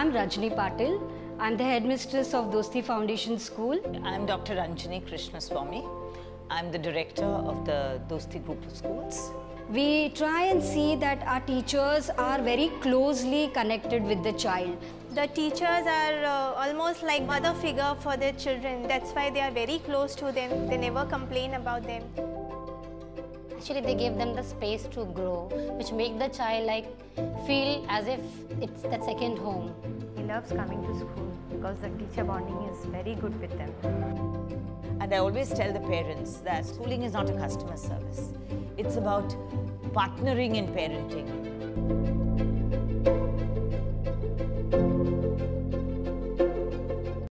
I'm Rajni Patil. I'm the headmistress of Dosti Foundation School. I'm Dr. Ranjani Krishnaswamy. I'm the director of the Dosti Group of Schools. We try and see that our teachers are very closely connected with the child. The teachers are almost like mother figure for their children. That's why they are very close to them. They never complain about them. Actually, they give them the space to grow, which make the child feel as if it's that second home. He loves coming to school because the teacher bonding is very good with them. And I always tell the parents that schooling is not a customer service. It's about partnering in parenting.